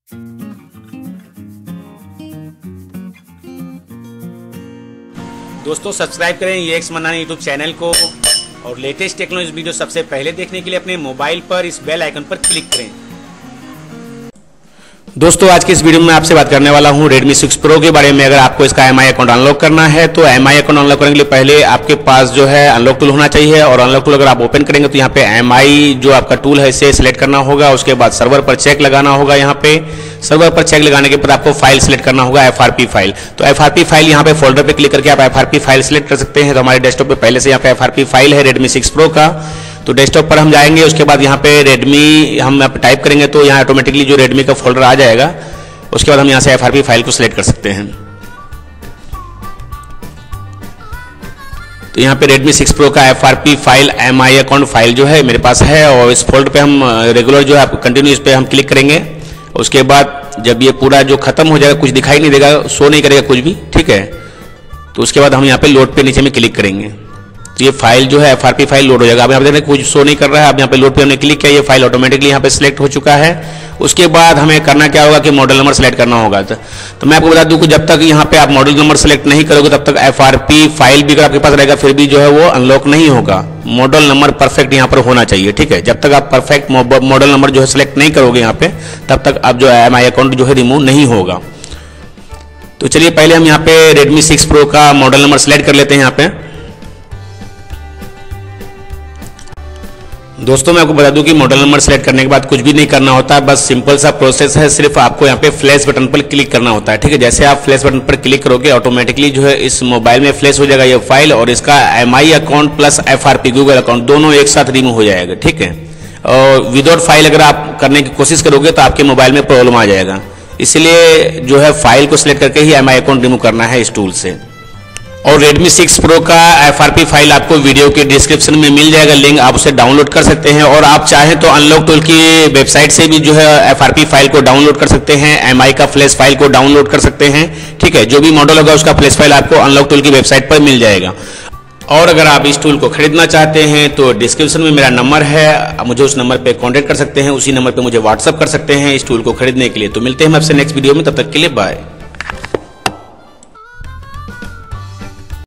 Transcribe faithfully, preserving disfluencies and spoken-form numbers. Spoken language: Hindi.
दोस्तों सब्सक्राइब करें ये एक्स मनाना यूट्यूब चैनल को और लेटेस्ट टेक्नोलॉजी वीडियो सबसे पहले देखने के लिए अपने मोबाइल पर इस बेल आइकन पर क्लिक करें। दोस्तों आज के इस वीडियो में आपसे बात करने वाला हूं Redmi सिक्स Pro के बारे में। अगर आपको इसका एम आई अकाउंट अनलॉक करना है तो एम आई अकाउंट अनलॉक करने के लिए पहले आपके पास जो है अनलॉक टूल होना चाहिए, और अनलॉक टूल अगर आप ओपन करेंगे तो यहाँ पे एम आई जो आपका टूल है इसे सिलेक्ट करना होगा। उसके बाद सर्वर पर चेक लगाना होगा। यहाँ पे सर्वर पर चेक लगाने के बाद आपको फाइल सिलेक्ट करना होगा, एफ आर पी फाइल। तो एफ आर पी फाइल यहाँ पे फोल्डर पे क्लिक करके आप F R P file select कर सकते हैं। तो हमारे डेस्कटॉप पे पहले से यहाँ पे एफ आर पी फाइल है Redmi सिक्स Pro का। तो डेस्कटॉप पर हम जाएंगे, उसके बाद यहाँ पे Redmi हम टाइप करेंगे तो यहाँ ऑटोमेटिकली जो Redmi का फोल्डर आ जाएगा। उसके बाद हम यहाँ से एफ आर पी फाइल को सिलेक्ट कर सकते हैं। तो यहाँ पे Redmi सिक्स Pro का F R P file M I account file जो है मेरे पास है, और इस फोल्डर पे हम रेगुलर जो है कंटिन्यू इस पे हम क्लिक करेंगे। उसके बाद जब ये पूरा जो खत्म हो जाएगा, कुछ दिखाई नहीं देगा, शो नहीं करेगा कुछ भी, ठीक है। तो उसके बाद हम यहाँ पे लोड पे नीचे में क्लिक करेंगे तो ये फाइल जो है F R P file load हो जाएगा। अब यहाँ पे देख रहे हैं कुछ शो नहीं कर रहा है। अब यहाँ पे लोड पे हमने क्लिक किया, ये फाइल ऑटोमेटिकली यहाँ पे सिलेक्ट हो चुका है। उसके बाद हमें करना क्या होगा कि मॉडल नंबर सेलेक्ट करना होगा। तो मैं आपको बता दूं कि जब तक यहाँ पे आप मॉडल नंबर सेलेक्ट नहीं करोगे तब तक एफ आर पी फाइल भी अगर आपके पास रहेगा फिर भी जो है वो अनलॉक नहीं होगा। मॉडल नंबर परफेक्ट यहाँ पर होना चाहिए, ठीक है। जब तक आप परफेक्ट मॉडल नंबर जो है सिलेक्ट नहीं करोगे यहाँ पे, तब तक आप जो एम आई अकाउंट जो है रिमूव नहीं होगा। तो चलिए पहले हम यहाँ पे Redmi सिक्स Pro का मॉडल नंबर सेलेक्ट कर लेते हैं। यहाँ पे दोस्तों मैं आपको बता दूं कि मॉडल नंबर सेलेक्ट करने के बाद कुछ भी नहीं करना होता, बस सिंपल सा प्रोसेस है। सिर्फ आपको यहाँ पे फ्लैश बटन पर क्लिक करना होता है, ठीक है। जैसे आप फ्लैश बटन पर क्लिक करोगे ऑटोमेटिकली जो है इस मोबाइल में फ्लैश हो जाएगा ये फाइल, और इसका M I account plus F R P Google account दोनों एक साथ रिमूव हो जाएगा, ठीक है। और विदाउट फाइल अगर आप करने की कोशिश करोगे तो आपके मोबाइल में प्रॉब्लम आ जाएगा। इसलिए जो है फाइल को सिलेक्ट करके ही एम आई अकाउंट रिमूव करना है इस टूल से। और Redmi सिक्स Pro का एफ आर पी फाइल आपको वीडियो के डिस्क्रिप्शन में मिल जाएगा लिंक, आप उसे डाउनलोड कर सकते हैं। और आप चाहें तो अनलॉक टूल की वेबसाइट से भी जो है एफ आर पी फाइल को डाउनलोड कर सकते हैं, एम आई का फ्लैश फाइल को डाउनलोड कर सकते हैं, ठीक है। जो भी मॉडल होगा उसका फ्लैश फाइल आपको अनलॉक टूल की वेबसाइट पर मिल जाएगा। और अगर आप इस टूल को खरीदना चाहते हैं तो डिस्क्रिप्शन में मेरा नंबर है, आप मुझे उस नंबर पे कांटेक्ट कर सकते हैं, उसी नंबर पे मुझे व्हाट्सअप कर सकते हैं इस टूल को खरीदने के लिए। तो मिलते हैं हम आपसे नेक्स्ट वीडियो में, तब तक के लिए बाय।